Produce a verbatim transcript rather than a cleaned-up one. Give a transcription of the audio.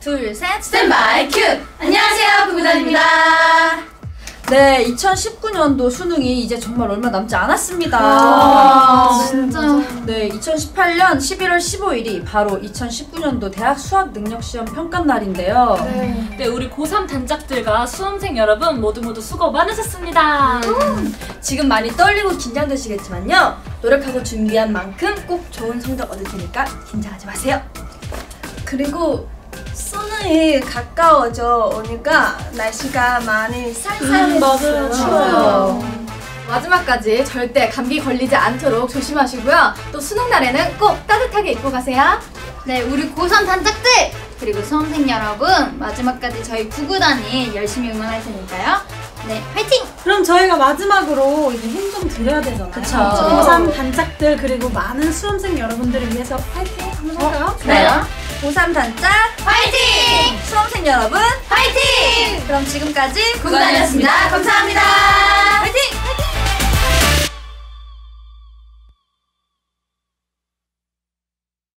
둘, 셋, 스탠바이 큐! 안녕하세요, 구구단입니다. 네, 이천십구 년도 수능이 이제 정말 얼마 남지 않았습니다. 아, 진짜. 네, 이천십팔 년 십일월 십오일이 바로 이천십구 년도 대학 수학능력시험 평가 날인데요. 네. 네, 우리 고삼 단짝들과 수험생 여러분 모두 모두 수고 많으셨습니다. 음. 지금 많이 떨리고 긴장되시겠지만요. 노력하고 준비한 만큼 꼭 좋은 성적 얻을 테니까 긴장하지 마세요. 그리고 수능이 가까워져 오니까 날씨가 많이 쌀쌀해졌어요. 음, 추워요. 마지막까지 절대 감기 걸리지 않도록 조심하시고요. 또 수능 날에는 꼭 따뜻하게 입고 가세요. 네, 우리 고삼 단짝들 그리고 수험생 여러분 마지막까지 저희 구구단이 열심히 응원할 테니까요. 네, 화이팅! 그럼 저희가 마지막으로 이제 힘 좀 드려야 되잖아요. 그쵸. 고삼 단짝들 그리고 많은 수험생 여러분들을 위해서 파이팅 한번 할까요? 네. 고삼 단짝 화이팅! 수험생 여러분 화이팅! 그럼 지금까지 구구단이었습니다. 감사합니다.